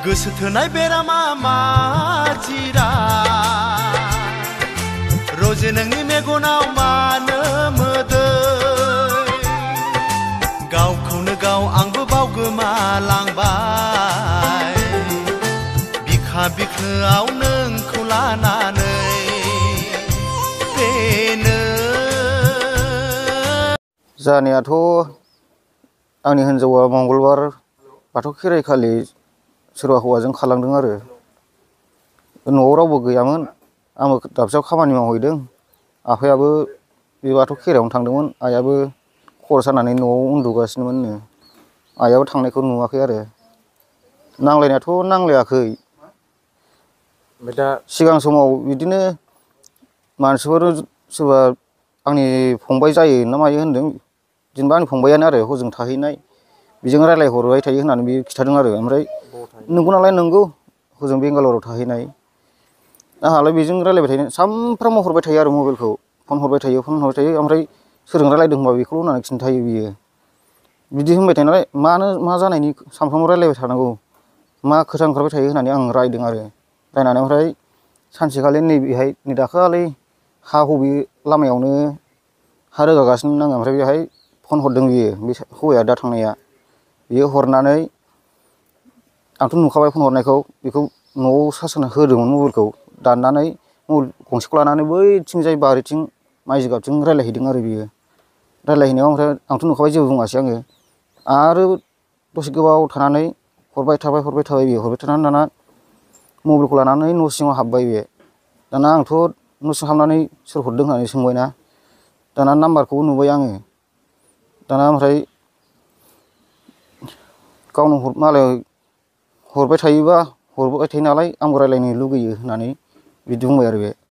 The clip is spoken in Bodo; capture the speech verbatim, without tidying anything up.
गोसो थोनाय बेरामा मा जिरा रजे नोंनि मेगनाव मानो मोदै गावखौनो गाव आंबो बावगोमालांबाय बिखा बिखोआव नोंखौ लानानै बेनो जानायाथ' आंनि हिनजावा मंगलबार बाथौ खेराइखालि सोरबा हौवाजों खारलांदों आरो न'आव रावबो गैयामोन आंबो दाबसेयाव खामानि मावहैदों आफायाबो बे बाथौ खेराइयावनो थांदोंमोन आइयाबो खर' सानानै न'आव उन्दुगासिनोमोननो आइयाबो थांनायखौ नुवाखै आरो नांलायनायाथ' नांलायाखै ओमफ्राय दा सिगां समाव बिदिनो मानसिफोर सोरबा आंनि फंबाय जायो ना मायो होनदों जेनेबा आंनि फंबायानो आरो हजों थाहैनाय बेजों रायज्लायहरबाय थायो होननानै बे खिन्थादों आरो ओमफ्राय नंगौ नालाय नंगौ हजों बेंगालराव थाहैनाय आंहालाय बेजों रायज्लायबाय थायो सानफ्रामबो हरबाय थायो आरो मबाइलखौ फन हरबाय थायो फन हरबाय थायो ओमफ्राय सोरजों रायज्लायदों होनबा बेखौल' होननानै खिन्थायो बियो बिदि होनबाय थायो नालाय मानो मा जानायनि सानफ्रामबो रायज्लायबाय थानांगौ मा खोथा ओंखारबाय थायो होननानै आं रायदों आरो रायनानै ओमफ्राय सानसेखालि नैबेहाय नै दाखालि हा हबि लामायावनो हा रोगागासिनो आङो ओमफ्राय बेहाय फन हरदों बियो बे हौवाया दा थांनाया बियो हरनानै आंथ' नुखाबाय फन हरनायखौ बेखौ न'आव चार्ज होदोंमोन मबाइलखौ दाननानै मबाइल गंसेखौ लानानै बैथिंजाय बारिथिं माइ जिगाबथिं रायज्लायहैदों आरो बियो रायज्लायहैनायाव ओमफ्राय आंथ' नुखाबाय जेबो बुङासै आङो आरो दसे गोबाव थानानै हरबाय थाबाय हरबाय थाबाय बियो हरबाय थानानै दाना मबाइलखौ लानानै न' सिङाव हाबबाय बे दाना आंथ' न' सिङाव हाबनानै सोर हरदों होननानै सोंबायना दाना नाम्बारखौबो नुबाय आङो दाना ओमफ्राय गावनो मालाय हरबाय थायोबा हरबाय थायो नालाय आंबो रायज्लायनो लुगैयो होननानै बिदि बुंबाय आरो बे